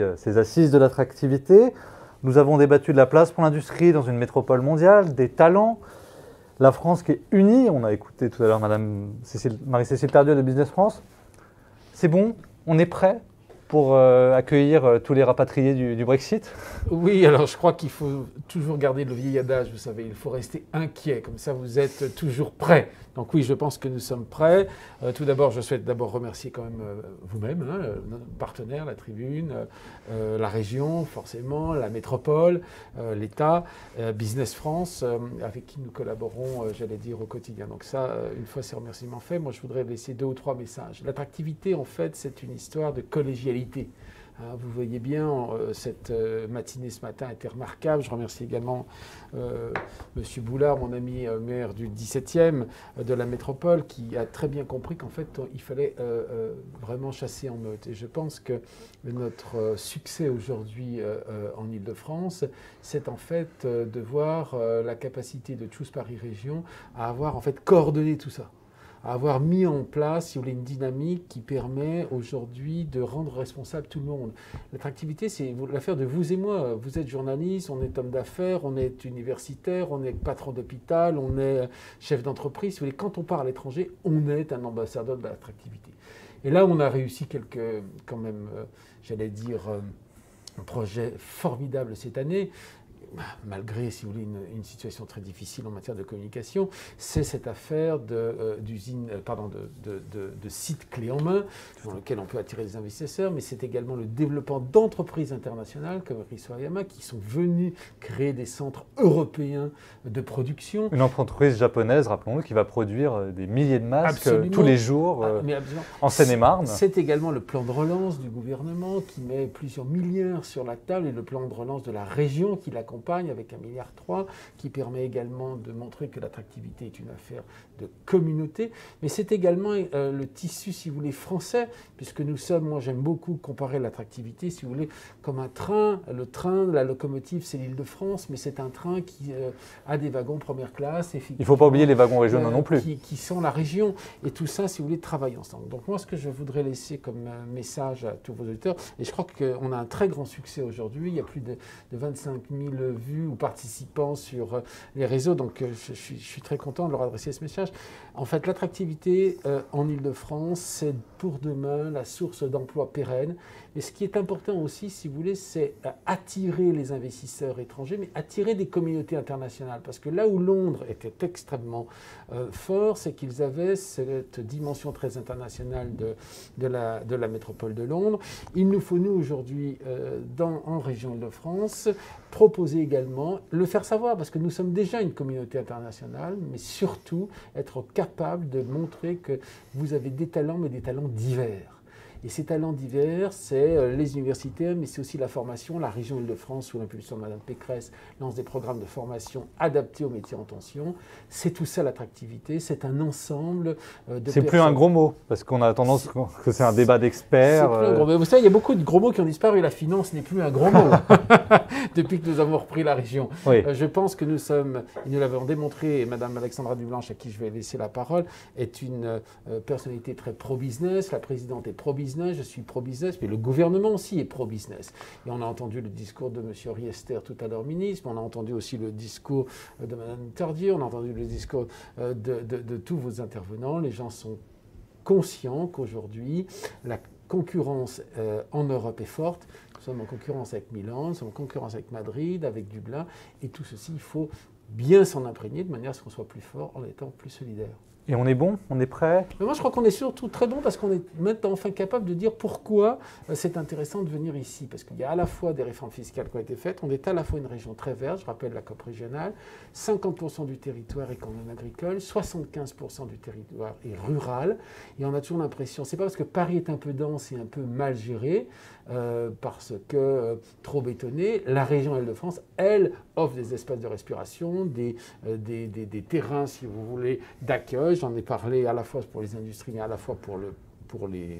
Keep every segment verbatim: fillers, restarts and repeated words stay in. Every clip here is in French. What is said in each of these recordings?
euh, ces assises de l'attractivité. Nous avons débattu de la place pour l'industrie dans une métropole mondiale, des talents, la France qui est unie. On a écouté tout à l'heure Madame Cécile, Marie-Cécile Tardieu de Business France. C'est bon, on est prêt pour euh, accueillir euh, tous les rapatriés du, du Brexit? Oui, alors je crois qu'il faut toujours garder le vieil adage, vous savez, il faut rester inquiet, comme ça vous êtes toujours prêt. Donc oui, je pense que nous sommes prêts. Euh, tout d'abord, je souhaite d'abord remercier quand même euh, vous-même, hein, notre partenaire, la Tribune, euh, la région, forcément, la métropole, euh, l'État, euh, Business France, euh, avec qui nous collaborons, euh, j'allais dire, au quotidien. Donc ça, euh, une fois ces remerciements faits, moi je voudrais laisser deux ou trois messages. L'attractivité, en fait, c'est une histoire de collégialité. Vous voyez bien, euh, cette euh, matinée ce matin a été remarquable. Je remercie également euh, M. Boulard, mon ami euh, maire du dix-septième euh, de la métropole, qui a très bien compris qu'en fait, il fallait euh, euh, vraiment chasser en meute. Et je pense que notre euh, succès aujourd'hui euh, euh, en Ile-de-France, c'est en fait euh, de voir euh, la capacité de Choose Paris Région à avoir en fait coordonné tout ça, à avoir mis en place, si vous voulez, une dynamique qui permet aujourd'hui de rendre responsable tout le monde. L'attractivité, c'est l'affaire de vous et moi. Vous êtes journaliste, on est homme d'affaires, on est universitaire, on est patron d'hôpital, on est chef d'entreprise. Si vous voulez, quand on part à l'étranger, on est un ambassadeur de l'attractivité. Et là, on a réussi quelques, quand même, euh, j'allais dire, euh, projets formidables cette année. Malgré, si vous voulez, une, une situation très difficile en matière de communication, c'est cette affaire de, euh, d'usine, euh, pardon, de, de, de, de site clé en main, dans lequel on peut attirer des investisseurs, mais c'est également le développement d'entreprises internationales comme Risoayama qui sont venues créer des centres européens de production. Une entreprise japonaise, rappelons-le, qui va produire des milliers de masques Absolument. tous les jours euh, ah, en Seine-et-Marne. C'est également le plan de relance du gouvernement qui met plusieurs milliards sur la table et le plan de relance de la région qui l'accompagne avec un milliard trois, qui permet également de montrer que l'attractivité est une affaire de communauté. Mais c'est également euh, le tissu, si vous voulez, français, puisque nous sommes, moi j'aime beaucoup comparer l'attractivité, si vous voulez, comme un train. Le train, la locomotive, c'est l'Île-de-France, mais c'est un train qui euh, a des wagons première classe. Il ne faut pas oublier les wagons régionaux euh, non plus. Qui, qui sont la région. Et tout ça, si vous voulez, travaille ensemble. Donc moi, ce que je voudrais laisser comme euh, message à tous vos auditeurs, et je crois qu'on a un très grand succès aujourd'hui, il y a plus de, de vingt-cinq mille vues ou participants sur les réseaux, donc je, je, suis, je suis très content de leur adresser ce message. En fait, l'attractivité euh, en Ile-de-France, c'est pour demain la source d'emplois pérennes. Et ce qui est important aussi, si vous voulez, c'est attirer les investisseurs étrangers, mais attirer des communautés internationales. Parce que là où Londres était extrêmement euh, fort, c'est qu'ils avaient cette dimension très internationale de, de, la, de la métropole de Londres. Il nous faut, nous, aujourd'hui, euh, dans, en région Île-de-France, proposer également, le faire savoir, parce que nous sommes déjà une communauté internationale, mais surtout être capable de montrer que vous avez des talents, mais des talents divers. Et ces talents divers, c'est les universitaires, mais c'est aussi la formation. La région Île-de-France, sous l'impulsion de Mme Pécresse, lance des programmes de formation adaptés aux métiers en tension. C'est tout ça l'attractivité, c'est un ensemble de C'est plus un gros mot, parce qu'on a tendance que c'est un débat d'experts. C'est plus un gros mot. Vous savez, il y a beaucoup de gros mots qui ont disparu. La finance n'est plus un gros mot depuis que nous avons repris la région. Oui. Je pense que nous sommes, et nous l'avons démontré, et Mme Alexandra Dublanche, à qui je vais laisser la parole, est une personnalité très pro-business. La présidente est pro-business. Je suis pro-business, mais le gouvernement aussi est pro-business. Et on a entendu le discours de M. Riester tout à l'heure, ministre, on a entendu aussi le discours de Mme Tardieu, on a entendu le discours de, de, de tous vos intervenants. Les gens sont conscients qu'aujourd'hui, la concurrence euh, en Europe est forte. Nous sommes en concurrence avec Milan, nous sommes en concurrence avec Madrid, avec Dublin, et tout ceci, il faut bien s'en imprégner de manière à ce qu'on soit plus fort en étant plus solidaire. Et on est bon, on est prêt. Mais moi, je crois qu'on est surtout très bon parce qu'on est maintenant enfin capable de dire pourquoi c'est intéressant de venir ici. Parce qu'il y a à la fois des réformes fiscales qui ont été faites, on est à la fois une région très verte, je rappelle la C O P régionale, cinquante pour cent du territoire est quand même agricole, soixante-quinze pour cent du territoire est rural. Et on a toujours l'impression, c'est pas parce que Paris est un peu dense et un peu mal géré, euh, parce que euh, trop bétonné, la région Île-de-France, elle, offre des espaces de respiration, des, euh, des, des, des terrains, si vous voulez, d'accueil. J'en ai parlé à la fois pour les industries, mais à la fois pour, le, pour les,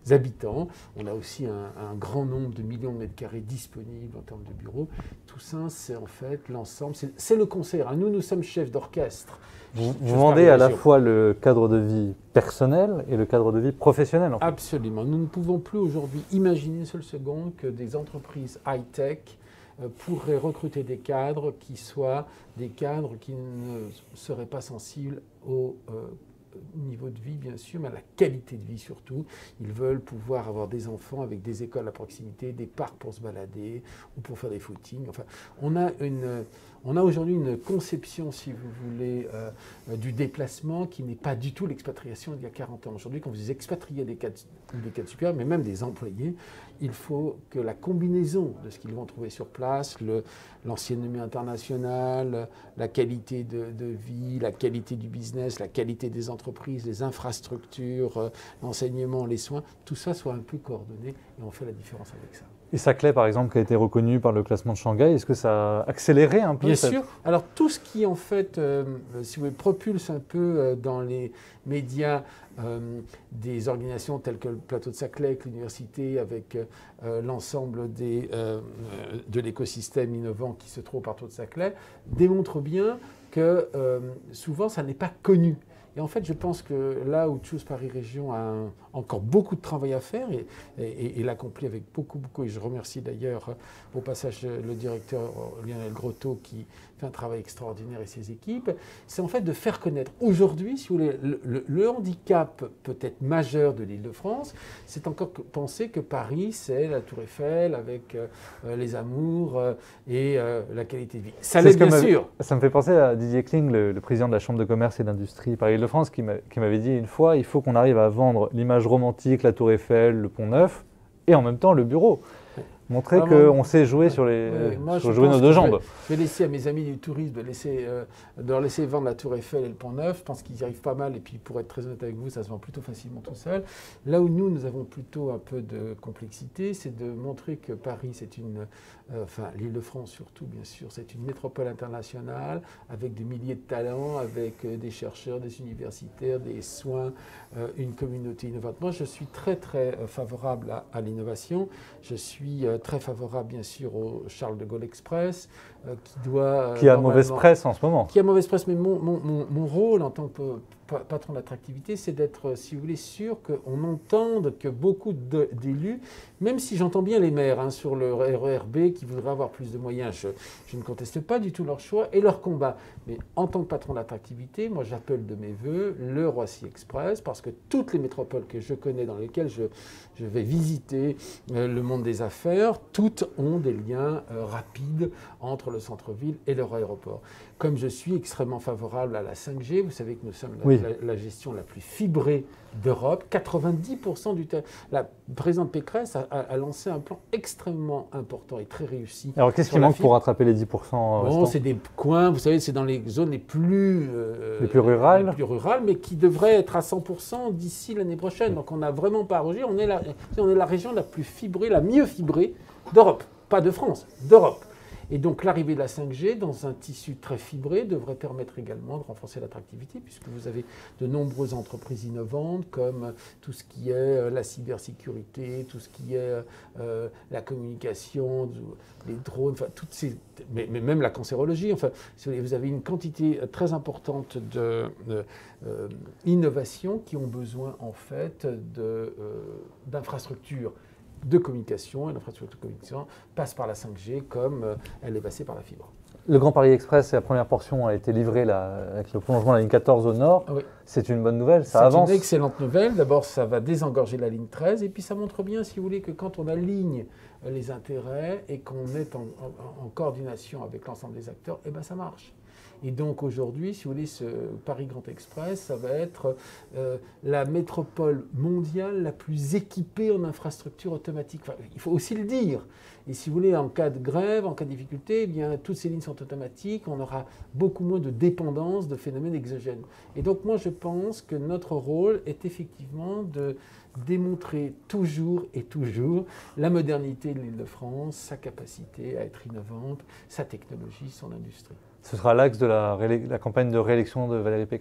habitants. On a aussi un, un grand nombre de millions de mètres carrés disponibles en termes de bureaux. Tout ça, c'est en fait l'ensemble, c'est, c'est le concert. Nous, nous sommes chefs d'orchestre. Vous, vous vendez à la fois le cadre de vie personnel et le cadre de vie professionnel. En fait. Absolument. Nous ne pouvons plus aujourd'hui imaginer une seule seconde que des entreprises high-tech euh, pourraient recruter des cadres qui soient des cadres qui ne seraient pas sensibles au euh, niveau de vie, bien sûr, mais à la qualité de vie surtout. Ils veulent pouvoir avoir des enfants avec des écoles à proximité, des parcs pour se balader ou pour faire des footings. Enfin, on a une... On a aujourd'hui une conception, si vous voulez, euh, du déplacement qui n'est pas du tout l'expatriation d'il y a quarante ans. Aujourd'hui, quand vous expatriez des cadres, des cadres supérieurs, mais même des employés, il faut que la combinaison de ce qu'ils vont trouver sur place, le, l'ancienneté internationale, la qualité de, de vie, la qualité du business, la qualité des entreprises, les infrastructures, euh, l'enseignement, les soins, tout ça soit un peu coordonné et on fait la différence avec ça. Et Saclay, par exemple, qui a été reconnu par le classement de Shanghai, est-ce que ça a accéléré un peu Bien cette... sûr. Alors tout ce qui, en fait, euh, si vous voulez, propulse un peu euh, dans les médias euh, des organisations telles que le plateau de Saclay, avec l'université, avec euh, l'ensemble des, euh, de l'écosystème innovant qui se trouve au plateau de Saclay, démontre bien que euh, souvent, ça n'est pas connu. Et en fait, je pense que là où Choose Paris Région a un, encore beaucoup de travail à faire et, et, et l'accomplit avec beaucoup, beaucoup, et je remercie d'ailleurs au passage le directeur Lionel Grotto qui fait un travail extraordinaire et ses équipes, c'est en fait de faire connaître aujourd'hui, si vous voulez, le, le, le handicap peut-être majeur de l'Île-de-France, c'est encore que penser que Paris, c'est la Tour Eiffel avec euh, les amours euh, et euh, la qualité de vie. Ça l'est bien sûr. Ça me fait penser à Didier Kling, le, le président de la Chambre de commerce et d'industrie Paris-Île-de-France, qui m'avait dit une fois, il faut qu'on arrive à vendre l'image romantique, la Tour Eiffel, le Pont Neuf, et en même temps le bureau. Montrer ah, qu'on sait jouer sur, les, oui, moi, sur jouer nos deux jambes. Je vais, je vais laisser à mes amis du tourisme de, laisser, euh, de leur laisser vendre la Tour Eiffel et le Pont Neuf. Je pense qu'ils y arrivent pas mal. Et puis, pour être très honnête avec vous, ça se vend plutôt facilement tout seul. Là où nous, nous avons plutôt un peu de complexité, c'est de montrer que Paris, c'est une... Euh, enfin, l'Île-de-France surtout, bien sûr, c'est une métropole internationale avec des milliers de talents, avec euh, des chercheurs, des universitaires, des soins, euh, une communauté innovante. Moi, je suis très, très euh, favorable à, à l'innovation. Je suis... Euh, très favorable, bien sûr, au Charles de Gaulle Express, euh, qui doit... Euh, qui a mauvaise presse en ce moment. Qui a mauvaise presse, mais mon, mon, mon, mon rôle en tant que patron d'attractivité, c'est d'être, si vous voulez, sûr qu'on entende que beaucoup de, d'élus, même si j'entends bien les maires hein, sur le R E R B qui voudraient avoir plus de moyens, je, je ne conteste pas du tout leur choix et leur combat. Mais en tant que patron d'attractivité, moi j'appelle de mes voeux le Roissy Express, parce que toutes les métropoles que je connais, dans lesquelles je, je vais visiter euh, le monde des affaires, toutes ont des liens euh, rapides entre le centre-ville et leur aéroport. Comme je suis extrêmement favorable à la cinq G, vous savez que nous sommes la, oui. la, la gestion la plus fibrée d'Europe. quatre-vingt-dix pour cent du terrain. La présidente Pécresse a, a, a lancé un plan extrêmement important et très réussi. Alors qu'est-ce qui manque pour rattraper les dix pour cent Bon, restants ? C'est des coins, vous savez, c'est dans les zones les plus, euh, les plus rurales, les plus rurales, mais qui devraient être à cent pour cent d'ici l'année prochaine. Donc on n'a vraiment pas à rougir. On est la, on est la région la plus fibrée, la mieux fibrée d'Europe, pas de France, d'Europe. Et donc l'arrivée de la cinq G dans un tissu très fibré devrait permettre également de renforcer l'attractivité, puisque vous avez de nombreuses entreprises innovantes, comme tout ce qui est la cybersécurité, tout ce qui est euh, la communication, les drones, enfin toutes ces, mais, mais même la cancérologie. Enfin, vous avez une quantité très importante de, de euh, innovations qui ont besoin en fait de, euh, d'infrastructures de communication, et l'infrastructure de communication passe par la cinq G comme euh, elle est passée par la fibre. Le Grand Paris Express, la première portion a été livrée là, avec le prolongement de la ligne quatorze au nord. Oui. C'est une bonne nouvelle, ça avance. C'est une excellente nouvelle. D'abord, ça va désengorger la ligne treize, et puis ça montre bien, si vous voulez, que quand on aligne les intérêts et qu'on est en, en, en coordination avec l'ensemble des acteurs, eh ben ça marche. Et donc aujourd'hui, si vous voulez, ce Paris Grand Express, ça va être euh, la métropole mondiale la plus équipée en infrastructures automatiques. Enfin, il faut aussi le dire. Et si vous voulez, en cas de grève, en cas de difficulté, eh bien, toutes ces lignes sont automatiques. On aura beaucoup moins de dépendance de phénomènes exogènes. Et donc moi, je pense que notre rôle est effectivement de démontrer toujours et toujours la modernité de l'Île-de-France, sa capacité à être innovante, sa technologie, son industrie. Ce sera l'axe de la, la campagne de réélection de Valérie Pécresse ?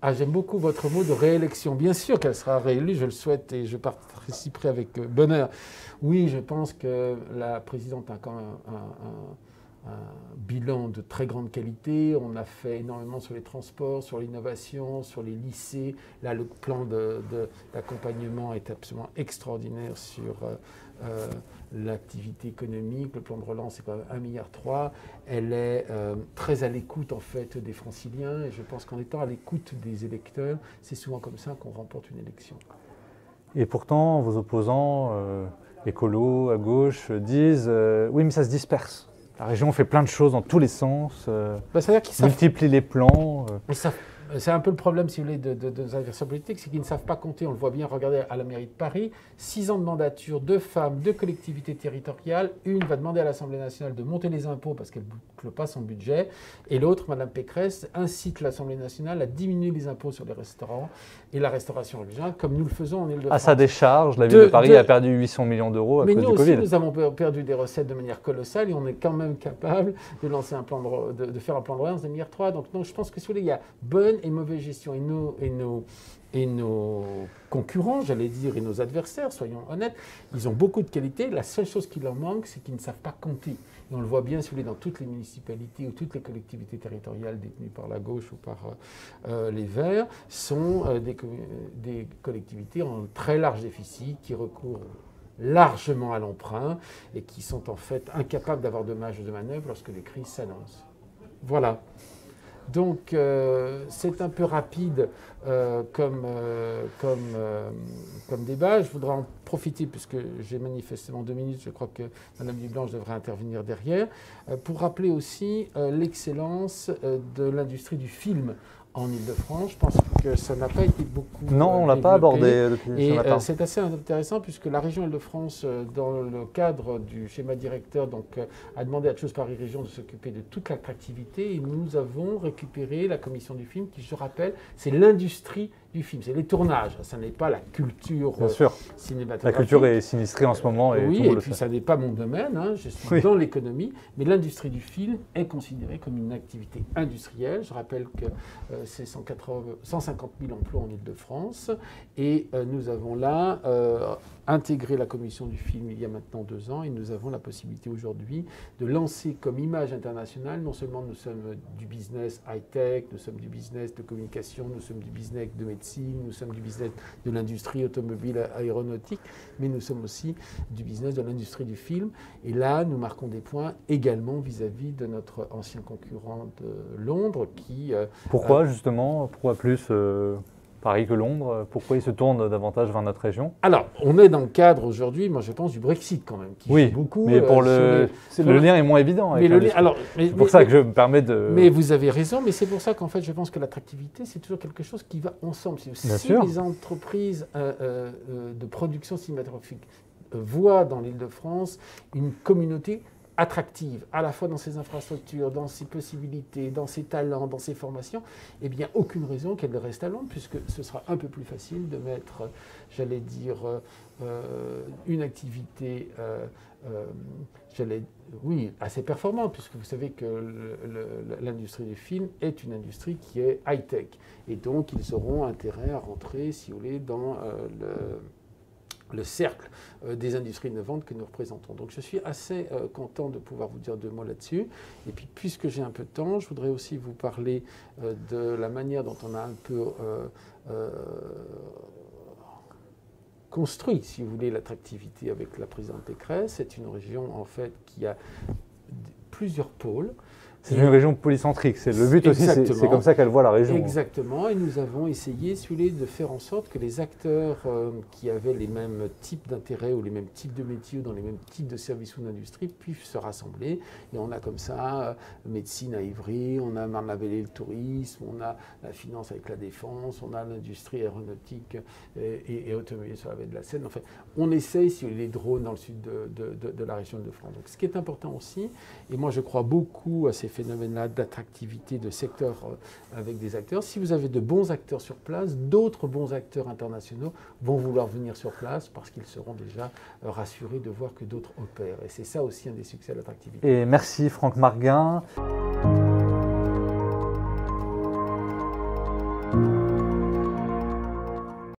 Ah, j'aime beaucoup votre mot de réélection. Bien sûr qu'elle sera réélue, je le souhaite et je participerai avec bonheur. Oui, je pense que la présidente a quand même un, un, un bilan de très grande qualité. On a fait énormément sur les transports, sur l'innovation, sur les lycées. Là, le plan de, de, d'accompagnement est absolument extraordinaire sur euh, euh, l'activité économique. Le plan de relance, c'est quand même un virgule trois milliard. Elle est euh, très à l'écoute, en fait, des franciliens. Et je pense qu'en étant à l'écoute des électeurs, c'est souvent comme ça qu'on remporte une élection. Et pourtant, vos opposants, euh, écolos, à gauche, disent euh, oui, mais ça se disperse. La région fait plein de choses dans tous les sens, euh, bah, c'est-à-dire qu'ils savent... multiplie les plans. Euh. Ils savent... C'est un peu le problème, si vous voulez, de, de, de nos adversaires politiques, c'est qu'ils ne savent pas compter. On le voit bien, regardez à la mairie de Paris, six ans de mandature, deux femmes, deux collectivités territoriales. Une va demander à l'Assemblée nationale de monter les impôts parce qu'elle ne boucle pas son budget. Et l'autre, Mme Pécresse, incite l'Assemblée nationale à diminuer les impôts sur les restaurants et la restauration régionale, comme nous le faisons en Île-de-France. À sa décharge, la ville de, de Paris de... a perdu huit cents millions d'euros à Mais cause nous du aussi, Covid. Nous avons perdu des recettes de manière colossale et on est quand même capable de, lancer un plan de, de, de faire un plan de relance de un virgule trois milliard. Donc non, je pense que si vous voulez, il y a bonne et mauvaise gestion. Et nos, et nos, et nos concurrents, j'allais dire, et nos adversaires, soyons honnêtes, ils ont beaucoup de qualités. La seule chose qui leur manque, c'est qu'ils ne savent pas compter. Et on le voit bien, si vous voulez, dans toutes les municipalités ou toutes les collectivités territoriales détenues par la gauche ou par euh, les Verts, sont euh, des, des collectivités en très large déficit qui recourent largement à l'emprunt et qui sont en fait incapables d'avoir de marge de manœuvre lorsque les crises s'annoncent. Voilà. Donc, euh, c'est un peu rapide euh, comme, euh, comme, euh, comme débat. Je voudrais en profiter, puisque j'ai manifestement deux minutes, je crois que Mme Dublanche devrait intervenir derrière, euh, pour rappeler aussi euh, l'excellence euh, de l'industrie du film en Île-de-France. Je pense que ça n'a pas été beaucoup Non, on ne l'a pas abordé depuis et, ce matin. Euh, c'est assez intéressant puisque la région Île-de-France, euh, dans le cadre du schéma directeur, donc, euh, a demandé à Chose Paris Région de s'occuper de toute l'attractivité et nous avons récupéré la commission du film qui, je rappelle, c'est l'industrie du film, c'est les tournages, ça n'est pas la culture Bien sûr. cinématographique. La culture est sinistrée en ce moment et oui, tout le monde et le puis fait. ça n'est pas mon domaine, hein, je suis oui. dans l'économie, mais l'industrie du film est considérée comme une activité industrielle. Je rappelle que euh, c'est cent cinquante mille emplois en Île-de-France et euh, nous avons là euh, intégré la commission du film il y a maintenant deux ans et nous avons la possibilité aujourd'hui de lancer comme image internationale, non seulement nous sommes du business high-tech, nous sommes du business de communication, nous sommes du business de médecine, nous sommes du business de l'industrie automobile aéronautique, mais nous sommes aussi du business de l'industrie du film. Et là, nous marquons des points également vis-à-vis de notre ancien concurrent de Londres qui... Euh, Pourquoi euh, justement? Pourquoi plus euh, Paris que Londres? Pourquoi ils se tournent davantage vers notre région? Alors, on est dans le cadre aujourd'hui, moi je pense, du Brexit quand même, qui oui, joue beaucoup. mais pour euh, le, le lien est moins évident. Mais le lien, alors, mais, c'est pour mais, ça mais, que je me permets de... Mais vous avez raison, mais c'est pour ça qu'en fait, je pense que l'attractivité, c'est toujours quelque chose qui va ensemble. Si Bien sûr. les entreprises euh, euh, de production cinématographique euh, voient dans l'Île-de-France une communauté attractive, à la fois dans ses infrastructures, dans ses possibilités, dans ses talents, dans ses formations, eh bien, aucune raison qu'elle reste à Londres, puisque ce sera un peu plus facile de mettre, j'allais dire, euh, une activité, euh, euh, j'allais, oui, assez performante, puisque vous savez que le, le, l'industrie du film est une industrie qui est high-tech, et donc ils auront intérêt à rentrer, si vous voulez, dans euh, le... le cercle euh, des industries innovantes que nous représentons. Donc je suis assez euh, content de pouvoir vous dire deux mots là-dessus. Et puis puisque j'ai un peu de temps, je voudrais aussi vous parler euh, de la manière dont on a un peu euh, euh, construit, si vous voulez, l'attractivité avec la présidente Pécresse. C'est une région en fait qui a plusieurs pôles. C'est une région polycentrique, c'est le but aussi, c'est, c'est comme ça qu'elle voit la région. Exactement, et nous avons essayé, si vous voulez, de faire en sorte que les acteurs euh, qui avaient les mêmes types d'intérêts ou les mêmes types de métiers ou dans les mêmes types de services ou d'industries puissent se rassembler. Et on a comme ça euh, médecine à Ivry, on a Marne-la-Vallée le tourisme, on a la finance avec la défense, on a l'industrie aéronautique et, et, et automobile sur la vallée de la Seine. Enfin, on essaye, si vous voulez, les drones dans le sud de, de, de, de la région de France. Donc, ce qui est important aussi, et moi je crois beaucoup à ces phénomène-là d'attractivité de secteur euh, avec des acteurs. Si vous avez de bons acteurs sur place, d'autres bons acteurs internationaux vont vouloir venir sur place parce qu'ils seront déjà euh, rassurés de voir que d'autres opèrent. Et c'est ça aussi un des succès de l'attractivité. Et merci Franck Marguin.